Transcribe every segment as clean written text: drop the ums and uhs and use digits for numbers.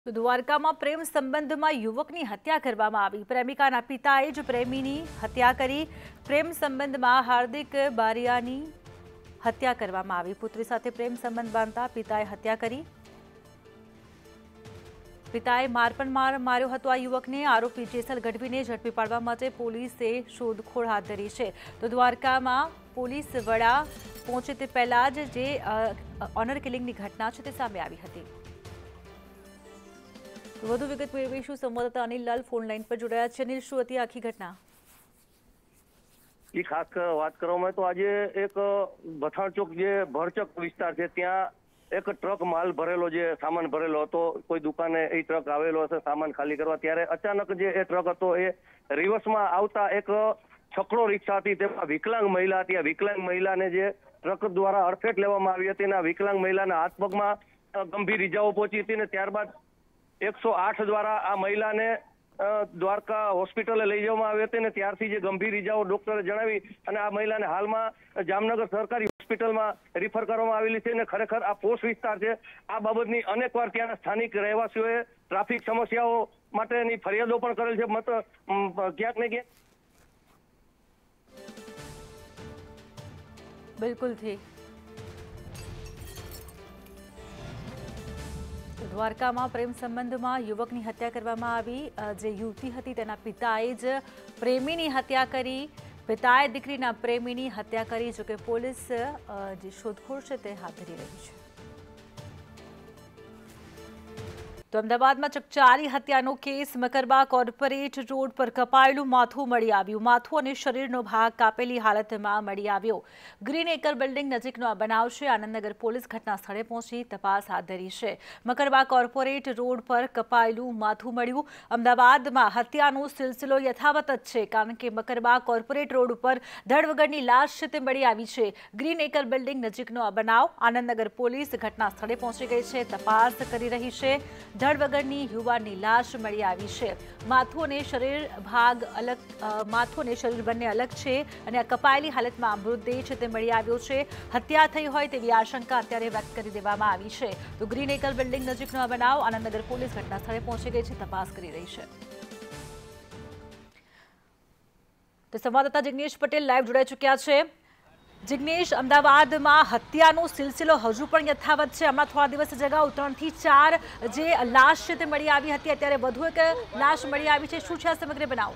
તો દ્વારકામાં પ્રેમ સંબંધમાં યુવકની હત્યા કરવામાં આવી। પ્રેમિકાના પિતાએ જ પ્રેમીની હત્યા કરી। પ્રેમ સંબંધમાં હાર્દિક બારિયાની હત્યા કરવામાં આવી। પુત્રી સાથે પ્રેમ સંબંધ બાંધતા પિતાએ હત્યા કરી। પિતાએ માર્યો હતો આ યુવકને। આરોપી જેસલ ગઢવીને ઝડપી પાડવા માટે પોલીસે શોધખોળ હાથ ધરી છે। તો દ્વારકામાં પોલીસ વડા પહોંચે તે પહેલા જ જે ઓનર કિલિંગની ઘટના છે તે સામે આવી હતી। વધુ વિગત મેળવીશું। સંવાદદાતા અનિલ લાલ ફોન લાઈન પર જોડાયા છે। અનિલ, શું હતી આખી ઘટના? એ ખાસ વાત કરવામાં તો આજે એક બથાણ ચોક જે ભરચક વિસ્તાર છે ત્યાં એક ટ્રક માલ ભરેલો જે સામાન ભરેલો હતો, કોઈ દુકાને એ ટ્રક આવેલો હશે સામાન ખાલી કરવા, ત્યારે અચાનક જે એ ટ્રક હતો એ રિવર્સમાં આવતા એક છકડો રિક્ષા હતી તેમાં વિકલાંગ મહિલા હતી। આ વિકલાંગ મહિલાને જે ટ્રક દ્વારા અડફેટ લેવામાં આવી હતી અને આ વિકલાંગ મહિલાના હાથ પગમાં ગંભીર ઈજાઓ પહોંચી હતી અને ત્યારબાદ 108 દ્વારા આ મહિલાને દ્વારકા હોસ્પિટલે લઈ જવામાં આવી હતી અને ત્યારથી જે ગંભીર ઈજાઓ ડોક્ટરે જણાવી અને આ મહિલાને હાલમાં જામનગર સરકારી હોસ્પિટલમાં રિફર કરવામાં આવેલી છે। અને ખરેખર આ પોસ્ટ વિસ્તાર છે, આ બાબતની અનેકવાર ત્યાંના સ્થાનિક રહેવાસીઓએ ટ્રાફિક સમસ્યાઓ માટેની ફરિયાદો પણ કરેલ છે। ક્યાંક ને ક્યાંક બિલકુલ થી દ્વારકામાં પ્રેમ સંબંધમાં યુવકની હત્યા કરવામાં આવી। જે યુવતી હતી તેના પિતાએ જ પ્રેમીની હત્યા કરી। પિતાએ દીકરીના પ્રેમીની હત્યા કરી। જોકે પોલીસ જે શોધખોળ છે તે હાથ ધરી રહી છે। તો અમદાવાદમાં ચકચારી હત્યાનો કેસ। મકરબા કોર્પોરેટ રોડ પર કપાયેલું માથું મળી આવ્યું। માથું અને શરીરનો ભાગ કાપેલી હાલતમાં મળી આવ્યો। ગ્રીન એકર બિલ્ડિંગ નજીકનો આ બનાવ છે। આનંદનગર પોલીસ ઘટના સ્થળે પહોંચી તપાસ હાથ ધરી છે। મકરબા કોર્પોરેટ રોડ પર કપાયેલું માથું મળ્યું। અમદાવાદમાં હત્યાનો સિલસિલો યથાવત જ છે, કારણ કે મકરબા કોર્પોરેટ રોડ ઉપર ધડ વગરની લાશ છે તે મળી આવી છે। ગ્રીન એકર બિલ્ડિંગ નજીકનો આ બનાવ। આનંદનગર પોલીસ ઘટના સ્થળે પહોંચી ગઈ છે, તપાસ કરી રહી છે। ધડ વગરની યુવાનની લાશ મળી આવી છે। માથું અને શરીર ભાગ અલગ, માથું અને શરીર બંને અલગ છે અને આ કપાયેલી હાલતમાં મૃતદેહ છે તે મળી આવ્યો છે। હત્યા થઈ હોય તેવી આશંકા અત્યારે વ્યક્ત કરી દેવામાં આવી છે। તો ગ્રીન એકર બિલ્ડિંગ નજીકનો આ બનાવ। આનંદનગર પોલીસ ઘટના સ્થળે પહોંચી ગઈ છે, તપાસ કરી રહી છે। તો સંવાદદાતા જિગ્નેશ પટેલ લાઈવ જોડાઈ ચૂક્યા છે। જિગ્નેશ, અમદાવાદમાં હત્યાનો સિલસિલો હજુ પણ યથાવત છે। હમણાં થોડા દિવસ અગાઉ 3 થી 4 જે લાશ છે તે મળી આવી હતી, અત્યારે વધુ એક લાશ મળી આવી છે। શું છે આ સમગ્ર બનાવ?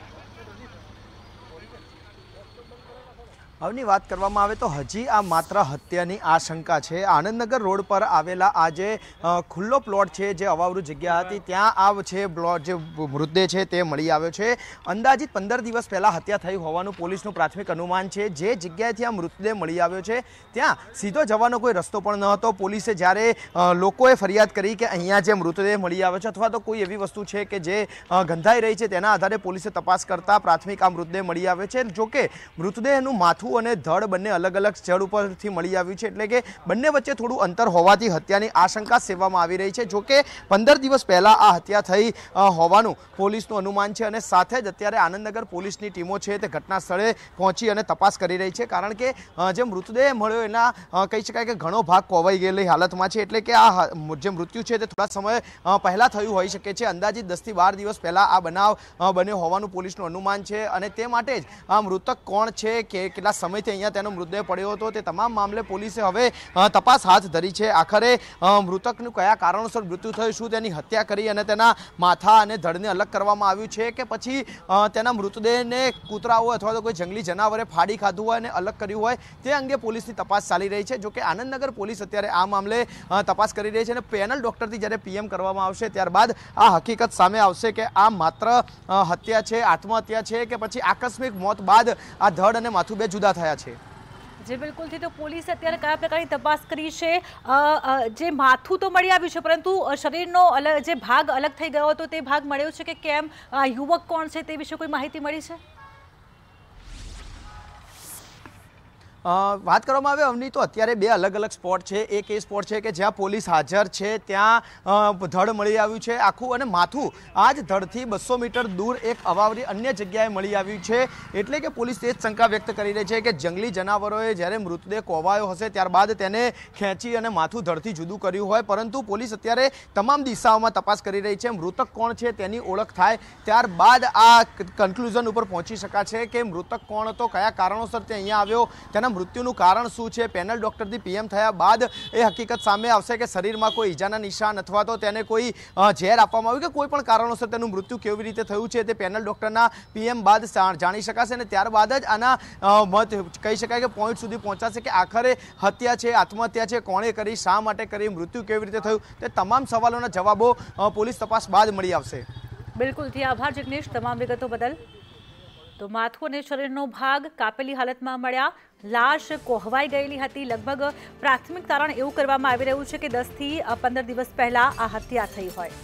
હવની વાત કરવામાં આવે તો હજી આ માત્ર હત્યાની આશંકા છે। આનંદનગર રોડ પર આવેલા આ જે ખુલ્લો પ્લોટ છે, જે અવાવરૂ જગ્યા હતી, ત્યાં આ છે પ્લોટ, જે મૃતદેહ છે તે મળી આવ્યો છે। અંદાજિત 15 દિવસ પહેલા હત્યા થઈ હોવાનું પોલીસનું પ્રાથમિક અનુમાન છે। જે જગ્યાએથી આ મૃતદેહ મળી આવ્યો છે ત્યાં સીધો જવાનો કોઈ રસ્તો પણ ન હતો। પોલીસે જ્યારે લોકોએ ફરિયાદ કરી કે અહીંયા જે મૃતદેહ મળી આવ્યો છે અથવા તો કોઈ એવી વસ્તુ છે કે જે ગંધાઈ રહી છે, તેના આધારે પોલીસે તપાસ કરતા પ્રાથમિક આ મૃતદેહ મળી આવ્યો છે। જોકે મૃતદેહનું માથું અને ધડ બંને અલગ અલગ સ્થળ ઉપરથી મળી આવ્યું છે, એટલે કે બંને વચ્ચે થોડું અંતર હોવાથી હત્યાની આશંકા સેવવામાં આવી રહી છે। જોકે 15 દિવસ પહેલા આ હત્યા થઈ હોવાનું પોલીસનું અનુમાન છે અને સાથે જ અત્યારે આનંદનગર પોલીસની ટીમો છે તે ઘટના સ્થળે પહોંચી અને તપાસ કરી રહી છે, કારણ કે જે મૃતદેહ મળ્યો એના કહી શકાય કે ઘણો ભાગ કોવાઈ ગયેલી હાલતમાં છે, એટલે કે આ જે મૃત્યુ છે તે થોડા સમય પહેલા થયું હોઈ શકે છે। અંદાજિત 10 થી 12 દિવસ પહેલા આ બનાવ બન્યો હોવાનું પોલીસનું અનુમાન છે અને તે માટે જ આ મૃતક કોણ છે, કે કેટલા સમયથી અહીંયા તેનો મૃતદેહ પડ્યો હતો, તે તમામ મામલે પોલીસે હવે તપાસ હાથ ધરી છે। આખરે મૃતકનું કયા કારણોસર મૃત્યુ થયું, શું તેની હત્યા કરી અને તેના માથા અને ધડને અલગ કરવામાં આવ્યું છે કે પછી તેના મૃતદેહને કૂતરાઓ અથવા તો કોઈ જંગલી જનાવરે ફાડી ખાધું હોય અને અલગ કર્યું હોય, તે અંગે પોલીસની તપાસ ચાલી રહી છે। જોકે આનંદનગર પોલીસ અત્યારે આ મામલે તપાસ કરી રહી છે અને પેનલ ડોક્ટરથી જ્યારે પીએમ કરવામાં આવશે ત્યારબાદ આ હકીકત સામે આવશે કે આ માત્ર હત્યા છે, આત્મહત્યા છે કે પછી આકસ્મિક મોત બાદ આ ધડ અને માથું બે જુદા થયા છે। જે બિલકુલથી તો પોલીસે અત્યારે કયા પ્રકારની તપાસ કરી છે? જે માથું તો મળી આવ્યું છે, પરંતુ શરીરનો જે ભાગ અલગ થઈ ગયો હતો તે ભાગ મળ્યો છે કે કેમ? યુવક કોણ છે તે વિશે કોઈ માહિતી મળી છે? વાત કરવામાં આવે અવની તો અત્યારે બે અલગ અલગ સ્પોટ છે। એક એ સ્પોટ છે કે જ્યાં પોલીસ હાજર છે, ત્યાં ધડ મળી આવ્યું છે આખું, અને માથું આ જ ધડથી 200 મીટર દૂર એક અવાવરી અન્ય જગ્યાએ મળી આવ્યું છે। એટલે કે પોલીસ એ જ શંકા વ્યક્ત કરી રહી છે કે જંગલી જનાવરોએ જ્યારે મૃતદેહ કોવાયો હશે ત્યારબાદ તેને ખેંચી અને માથું ધડથી જુદું કર્યું હોય, પરંતુ પોલીસ અત્યારે તમામ દિશાઓમાં તપાસ કરી રહી છે। મૃતક કોણ છે તેની ઓળખ થાય ત્યારબાદ આ કન્ક્લુઝન ઉપર પહોંચી શકાશે કે મૃતક કોણ હતો, કયા કારણોસર તે અહીંયા આવ્યો, તેના મૃત્યુનું કારણ શું છે। પેનલ ડોક્ટરથી પીએમ થયા બાદ એ હકીકત સામે આવશે કે શરીરમાં કોઈ ઈજાના નિશાન અથવા તો તેને કોઈ ઝેર આપવામાં આવ્યું કે કોઈ પણ કારણોસર તેનું મૃત્યુ કેવી રીતે થયું છે તે પેનલ ડોક્ટરના પીએમ બાદ જાણી શકાશે, અને ત્યારબાદ જ આના મત કહી શકાય કે પોઈન્ટ સુધી પહોંચાશે કે આખરે હત્યા છે, આત્મહત્યા છે, કોણે કરી, શા માટે કરી, મૃત્યુ કેવી રીતે થયું, તે તમામ સવાલોના જવાબો પોલીસ તપાસ બાદ મળી આવશે। બિલકુલ, આભાર જિગ્નેશ તમામ વિગતો બદલ। તો માથું અને શરીરનો ભાગ કાપેલી હાલતમાં મળ્યા, લાશ કોહવાઈ ગયેલી હતી। લગભગ પ્રાથમિક તારણ એવું કરવામાં આવી રહ્યું છે કે 10 થી 15 દિવસ પહેલા આ હત્યા થઈ હોય।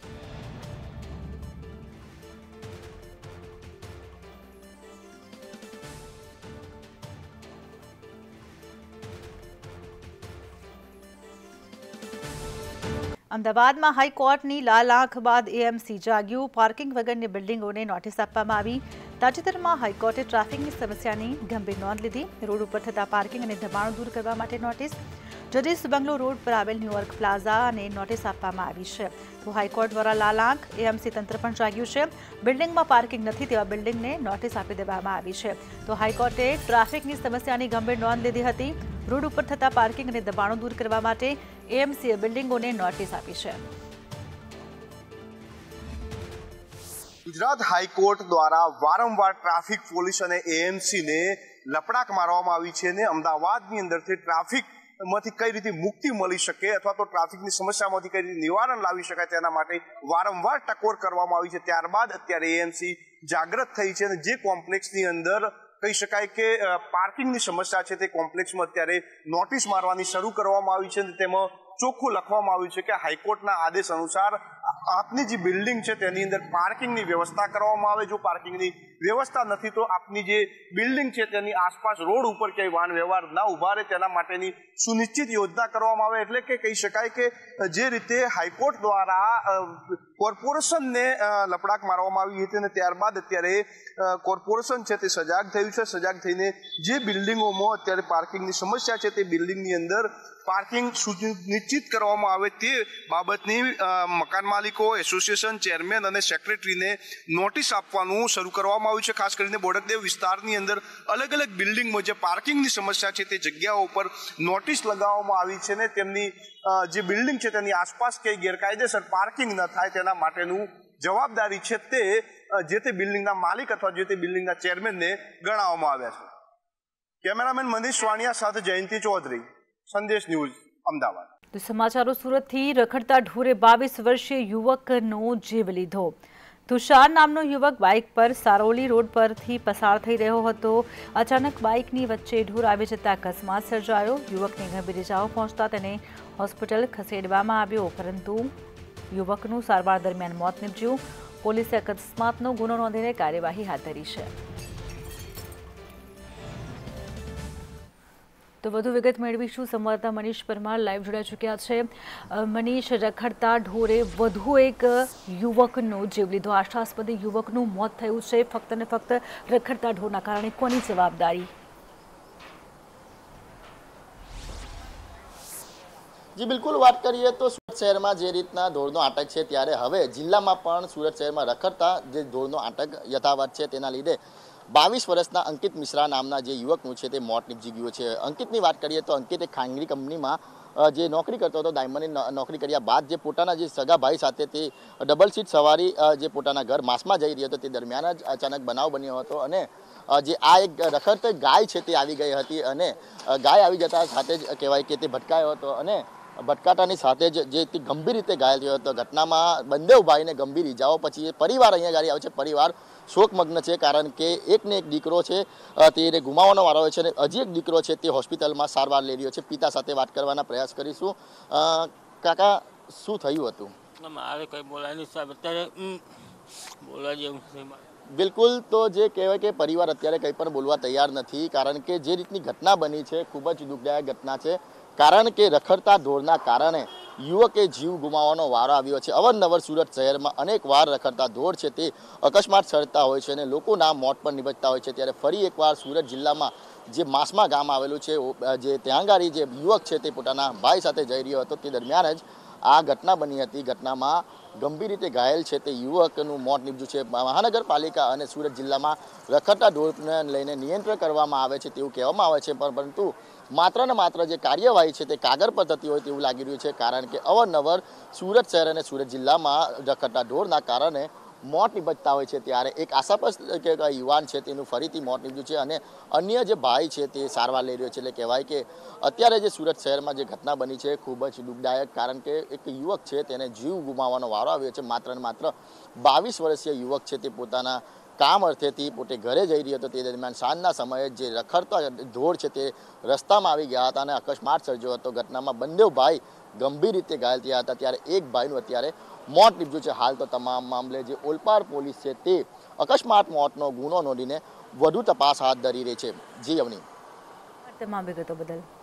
અમદાવાદમાં હાઈકોર્ટની લાલ આંખ બાદ એએમસી જાગ્યું, પાર્કિંગ વગરની બિલ્ડિંગોને નોટિસ આપવામાં આવી। તાજેતરમાં હાઈકોર્ટે ટ્રાફિકની સમસ્યાની ગંભીર નોંધ લીધી। રોડ ઉપર થતા પાર્કિંગ અને દબાણો દૂર કરવા માટે નોટિસ, જજીસ બંગલો રોડ પર આવેલ ન્યુયોર્ક પ્લાઝા અને નોટિસ આપવામાં આવી છે। તો હાઈકોર્ટ દ્વારા લાલ આંખ, એએમસી તંત્ર પણ જાગ્યું છે। બિલ્ડિંગમાં પાર્કિંગ નથી તેવા બિલ્ડિંગને નોટિસ આપી દેવામાં આવી છે। તો હાઈકોર્ટે ટ્રાફિકની સમસ્યાની ગંભીર નોંધ લીધી હતી। રોડ ઉપર થતા પાર્કિંગ અને દબાણો દૂર કરવા માટે એએમસીએ બિલ્ડિંગોને નોટિસ આપી છે। ગુજરાત હાઈકોર્ટ દ્વારા વારંવાર ટ્રાફિક પોલીસ અને એએમસી ને લપડાક મારવામાં આવી છે અને અમદાવાદની અંદરથી ટ્રાફિકમાંથી કઈ રીતે મુક્તિ મળી શકે અથવા તો ટ્રાફિકની સમસ્યામાંથી કઈ રીતે નિવારણ લાવી શકાય તેના માટે વારંવાર ટકોર કરવામાં આવી છે। ત્યારબાદ અત્યારે એએમસી જાગૃત થઈ છે અને જે કોમ્પ્લેક્સની અંદર કહી શકાય કે પાર્કિંગની સમસ્યા છે તે કોમ્પ્લેક્સમાં અત્યારે નોટિસ મારવાની શરૂ કરવામાં આવી છે। તેમાં ચોખ્ખું લખવામાં આવ્યું છે કે હાઈકોર્ટના આદેશ અનુસાર આપની જે બિલ્ડિંગ છે તેની અંદર પાર્કિંગની વ્યવસ્થા કરવામાં આવે। જો પાર્કિંગની વ્યવસ્થા નથી તો આપની જે બિલ્ડિંગ છે તેની આસપાસ રોડ ઉપર ક્યાંય વાહન વ્યવહાર ના ઉભા રહે તેના માટેની સુનિશ્ચિત યોજના કરવામાં આવે। એટલે કે કહી શકાય કે જે રીતે હાઈકોર્ટ દ્વારા કોર્પોરેશનને લપડાક મારવામાં આવી હતી અને ત્યારબાદ અત્યારે કોર્પોરેશન છે તે સજાગ થયું છે। સજાગ થઈને જે બિલ્ડિંગોમાં અત્યારે પાર્કિંગની સમસ્યા છે તે બિલ્ડિંગની અંદર પાર્કિંગ સુનિશ્ચિત કરવામાં આવે તે બાબતની મકાન માલિકો એસોસિએશન ચેરમેન અને સેક્રેટરીને નોટિસ આપવાનું શરૂ કરવામાં આવ્યું છે। ખાસ કરીને બોડકદેવ વિસ્તારની અંદર અલગ અલગ બિલ્ડિંગમાં જે પાર્કિંગની સમસ્યા છે તે જગ્યાઓ ઉપર નોટિસ લગાવવામાં આવી છે ને તેમની જે બિલ્ડિંગ છે તેની આસપાસ કે ગેરકાયદેસર પાર્કિંગ ન થાય તેના માટેનું જવાબદારી છે તે જે તે બિલ્ડિંગના માલિક અથવા જે તે બિલ્ડિંગના ચેરમેનને ગણાવવામાં આવ્યા છે। કેમેરામેન મનીષ વાણિયા સાથે જયંતિ ચૌધરી, સંદેશ ન્યૂઝ, અમદાવાદ। તો સમાચારો સુરતથી રખડતા ઢોરે 22 વર્ષીય યુવકનો જીવ લીધો। તુષાર નામનો યુવક બાઇક પર સારોલી રોડ પરથી પસાર થઈ રહ્યો હતો। અચાનક બાઇકની વચ્ચે ઢોર આવી જતા અકસ્માત સર્જાયો। યુવકને ગંભીર ઇજાઓ પહોંચતા તેને હોસ્પિટલ ખસેડવામાં આવ્યો, પરંતુ યુવકનું સારવાર દરમિયાન મોત નીપજ્યું। પોલીસે અકસ્માતનો ગુનો નોંધીને કાર્યવાહી હાથ ધરી છે। તો વધુ વિગત મેળવીશું, સંવાદદાતા મનીષ પરમાર લાઈવ જોડાઈ ચૂક્યા છે। મનીષ, રખડતા ઢોરે વધુ એક યુવકનો જીવ લીધો, આશાસ્પદ યુવકનું મોત થયું છે, ફક્ત ને ફક્ત રખડતા ઢોરના કારણે કોની જવાબદારી? જી બિલકુલ, વાત કરીએ તો સુરત શહેરમાં જે રીતના ઢોરનો આતંક છે ત્યારે હવે જિલ્લામાં પણ સુરત શહેરમાં રખડતા જે ઢોરનો આતંક યથાવત છે તેના લીધે 22 વર્ષના અંકિત મિશ્રા નામના જે યુવકનું છે તે મોત નીપજી ગયું છે। અંકિતની વાત કરીએ તો અંકિત એક ખાનગી કંપનીમાં જે નોકરી કરતો હતો। ડાયમંડની નોકરી કર્યા બાદ જે પોતાના જે સગા ભાઈ સાથે તે ડબલ સીટ સવારી જે પોતાના ઘર માસમાં જઈ રહ્યો હતો તે દરમિયાન જ અચાનક બનાવ બન્યો હતો અને જે આ એક રખડતી ગાય છે તે આવી ગઈ હતી અને ગાય આવી જતા સાથે જ કહેવાય કે તે ભટકાયો હતો અને ભટકાટાની સાથે જ જે ગંભીર રીતે ઘાયલ થયો હતો। ઘટનામાં બંને ભાઈને ગંભીર ઈજાઓ પછી પરિવાર અહીંયા ગાડી આવે છે। પરિવાર શોકમગ્ન છે, કારણ કે એકને એક દીકરો છે તેને ગુમાવવાનો વારો હોય છે અને હજી એક દીકરો છે તે હોસ્પિટલમાં સારવાર લઈ રહ્યો છે। પિતા સાથે વાત કરવાના પ્રયાસ કરીશું। કાકા, શું થયું હતું? મારે કંઈ બોલાય નહીં સાહેબ, અત્યારે બોલવા જેવું છે। બિલકુલ, તો જે કહેવાય કે પરિવાર અત્યારે કંઈ પણ બોલવા તૈયાર નથી, કારણ કે જે રીતની ઘટના બની છે ખૂબ જ દુઃખદાયક ઘટના છે, કારણ કે રખડતા ઢોરના કારણે યુવકે જીવ ગુમાવવાનો વારો આવ્યો છે। અવારનવાર સુરત શહેરમાં અનેક વાર રખડતા ઢોર છે તે અકસ્માત સર્જતા હોય છે અને લોકોના મોત પણ નિપજતા હોય છે। ત્યારે ફરી એકવાર સુરત જિલ્લામાં જે માસમા ગામ આવેલું છે, જે ત્યાંગારી જે યુવક છે તે પોતાના ભાઈ સાથે જઈ રહ્યો હતો, તે દરમિયાન જ આ ઘટના બની હતી। ઘટનામાં ગંભીર રીતે ઘાયલ છે તે યુવકનું મોત નીપજ્યું છે। મહાનગરપાલિકા અને સુરત જિલ્લામાં રખડતા ઢોરને લઈને નિયંત્રણ કરવામાં આવે છે તેવું કહેવામાં આવે છે, પરંતુ માત્ર ને માત્ર જે કાર્યવાહી છે તે કાગળ પર થતી હોય તેવું લાગી રહ્યું છે, કારણ કે અવારનવાર સુરત શહેર અને સુરત જિલ્લામાં રખડતા ઢોરના કારણે મોત નિપજતા હોય છે। ત્યારે એક આશાસ્પદ યુવાન છે તેનું ફરીથી મોત નીપજ્યું છે અને અન્ય જે ભાઈ છે તે સારવાર લઈ રહ્યો છે। એટલે કહેવાય કે અત્યારે જે સુરત શહેરમાં જે ઘટના બની છે ખૂબ જ દુઃખદાયક, કારણ કે એક યુવક છે તેને જીવ ગુમાવવાનો વારો આવ્યો છે। માત્ર ને માત્ર 22 વર્ષીય યુવક છે તે પોતાના કામ અર્થેથી પોતે ઘરે જઈ રહ્યો હતો, તે દરમિયાન સાંજના સમયે જે રખડતા ઢોર છે તે રસ્તામાં આવી ગયા હતા અને અકસ્માત સર્જ્યો હતો। ઘટનામાં બંને ભાઈ ગંભીર રીતે ઘાયલ થયા હતા। ત્યારે એક ભાઈનું અત્યારે મોત નીપજ્યું છે। હાલ તો તમામ મામલે જે ઓલપાડ પોલીસ છે તે અકસ્માત મોતનો ગુનો નોંધીને વધુ તપાસ હાથ ધરી રહી છે। જી અવની, તમામ વિગતો બદલ